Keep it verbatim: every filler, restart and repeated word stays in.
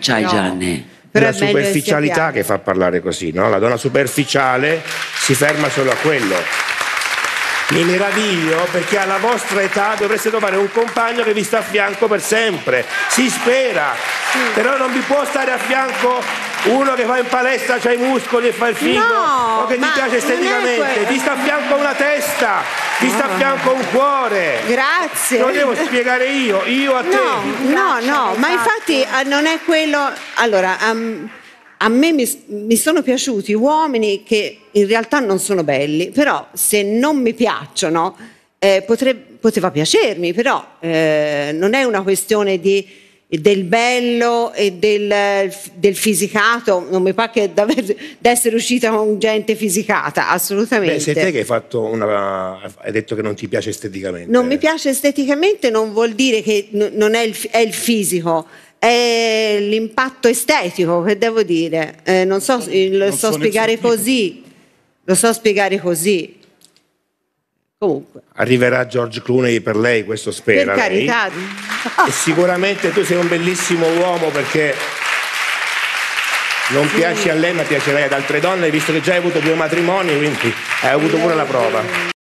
c'hai, Gianni? Però la superficialità che fa parlare così, no? La donna superficiale si ferma solo a quello. Mi meraviglio perché alla vostra età dovreste trovare un compagno che vi sta a fianco per sempre. Si spera, sì. Però non vi può stare a fianco uno che va in palestra, c'ha i muscoli e fa il figo, no, o che ti piace esteticamente. Ti sta a fianco una testa, ti sta a fianco un cuore. Grazie. Lo devo spiegare io, io a te. No, no, no, ma infatti non è quello. Allora, um, a me mi, mi sono piaciuti uomini che in realtà non sono belli, però se non mi piacciono eh, potre, poteva piacermi, però eh, non è una questione di, del bello e del, del fisicato. Non mi pare che di essere uscita con gente fisicata, assolutamente. Beh, sei te che hai fatto una, hai detto che non ti piace esteticamente. Non mi piace esteticamente non vuol dire che n- non è il, è il fisico, è l'impatto estetico, che devo dire. Eh, non so, lo so spiegare così. Lo so spiegare così. Comunque. Arriverà George Clooney per lei, questo spera. Per carità. E sicuramente tu sei un bellissimo uomo perché non piaci a lei ma piacerai ad altre donne, visto che già hai avuto due matrimoni, quindi hai avuto pure la prova.